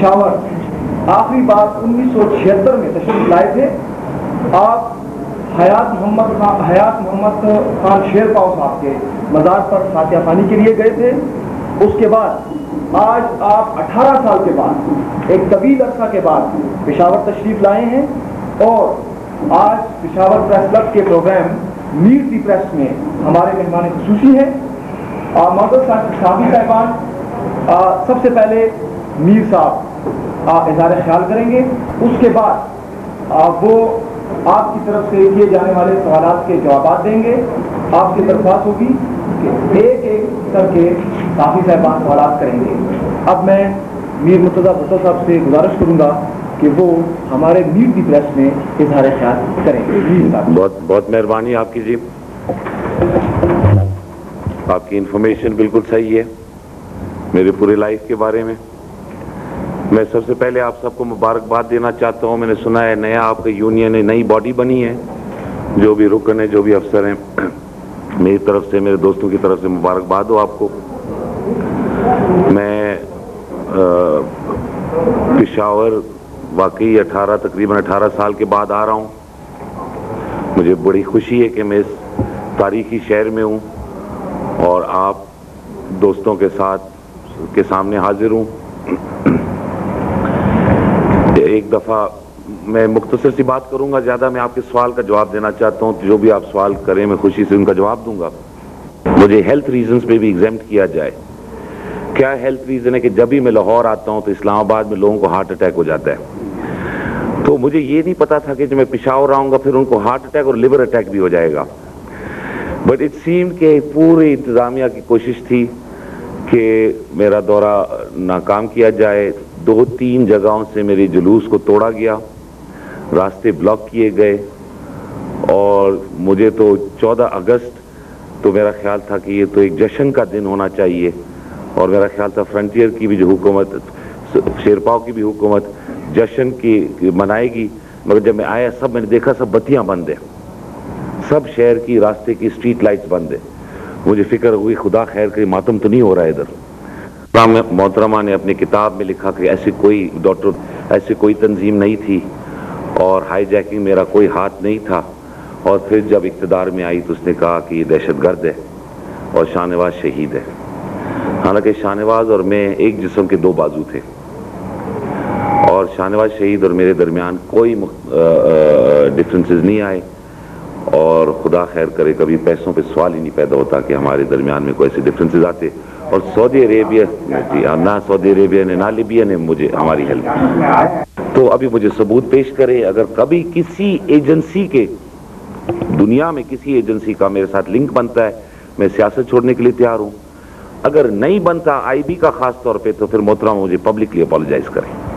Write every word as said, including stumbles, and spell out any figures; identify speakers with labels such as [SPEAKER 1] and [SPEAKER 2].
[SPEAKER 1] پشاور آخری بار انیس سو چھہتر میں تشریف لائے تھے. آپ حیات محمد خان حیات محمد خان شیر پاؤ صاحب کے مزار پر فاتحہ خوانی کے لیے گئے تھے. اس کے بعد آج آپ اٹھارہ سال کے بعد ایک طویل عرصہ کے بعد پشاور تشریف لائے ہیں اور آج پشاور پریس کلب کے پروگرام میر دی پریس میں ہمارے مہمان خصوصی ہیں. معزز صحافی صاحبان، سب سے پہلے میر صاحب اظہار خیال کریں گے. اس کے بعد وہ آپ کی طرف سے کیے جانے والے سوالات کے جوابات دیں گے. آپ کی درخواست ہوگی کہ ایک ایک کر کے صحافی صاحبان سوالات کریں گے. اب میں میر مرتضیٰ بھٹو صاحب سے گزارش کروں گا کہ وہ ہمارے میر دی پریس میں اظہار خیال کریں گے.
[SPEAKER 2] بہت بہت مہربانی آپ کی جی. آپ کی انفارمیشن بالکل صحیح ہے میرے پورے لائف کے بارے میں. میں سب سے پہلے آپ سب کو مبارکباد دینا چاہتا ہوں. میں نے سنا ہے نیا آپ کا یونین ہے، نئی باڈی بنی ہے. جو بھی رکن ہیں، جو بھی افسر ہیں، میری طرف سے، میرے دوستوں کی طرف سے مبارکباد ہو آپ کو. میں پشاور واقعی اٹھارہ تقریباً اٹھارہ سال کے بعد آ رہا ہوں. مجھے بڑی خوشی ہے کہ میں اس تاریخی شہر میں ہوں اور آپ دوستوں کے ساتھ کے سامنے حاضر ہوں. ایک دفعہ میں مختصر سی بات کروں گا، زیادہ میں آپ کے سوال کا جواب دینا چاہتا ہوں. جو بھی آپ سوال کریں میں خوشی سے ان کا جواب دوں گا. مجھے ہیلتھ ریزنز پہ بھی ایگزیمپٹ کیا جائے. کیا ہیلتھ ریزن ہے کہ جب بھی میں لاہور آتا ہوں تو اسلام آباد میں لوگوں کو ہارٹ اٹیک ہو جاتا ہے. تو مجھے یہ نہیں پتا تھا کہ جب میں پشاور آؤں گا پھر ان کو ہارٹ اٹیک اور لیور اٹیک بھی ہو جائے گا. بٹ اٹ سیم کہ پوری انتظامیہ کی کوشش تھی کہ میرا دورہ ناکام کیا جائے. دو تین جگہوں سے میرے جلوس کو توڑا گیا، راستے بلاک کیے گئے اور مجھے تو چودہ اگست تو میرا خیال تھا کہ یہ تو ایک جشن کا دن ہونا چاہیے اور میرا خیال تھا فرنٹیئر کی بھی جو حکومت، شیرپاؤ کی بھی حکومت جشن کی منائے گی. مگر جب میں آیا سب میں نے دیکھا سب بتیاں بند ہیں، سب شہر کی راستے کی اسٹریٹ لائٹس بند ہیں. مجھے فکر ہوئی خدا خیر کہ ماتم تو نہیں ہو رہا ہے ادھر. محترمہ نے اپنی کتاب میں لکھا کہ ایسی کوئی ڈاکٹر ایسی کوئی تنظیم نہیں تھی اور ہائی جیکنگ میرا کوئی ہاتھ نہیں تھا. اور پھر جب اقتدار میں آئی تو اس نے کہا کہ یہ دہشت گرد ہے اور شاہ نواز شہید ہے. حالانکہ شاہ نواز اور میں ایک جسم کے دو بازو تھے اور شاہ نواز شہید اور میرے درمیان کوئی ڈفرینسز نہیں آئے اور خدا خیر کرے کبھی پیسوں پہ سوال ہی نہیں پیدا ہوتا کہ ہمارے درمیان میں کوئی ایسے ڈفرینسز آتے. اور سعودی عربیہ نہ سعودی عربیہ نے نہ لیبیا نے مجھے ہماری ہیلپ کی. تو ابھی مجھے ثبوت پیش کرے اگر کبھی کسی ایجنسی کے دنیا میں کسی ایجنسی کا میرے ساتھ لنک بنتا ہے میں سیاست چھوڑنے کے لیے تیار ہوں. اگر نہیں بنتا آئی بی کا خاص طور پہ تو پھر محترم مجھے پبلکلی اپالوجائز کریں.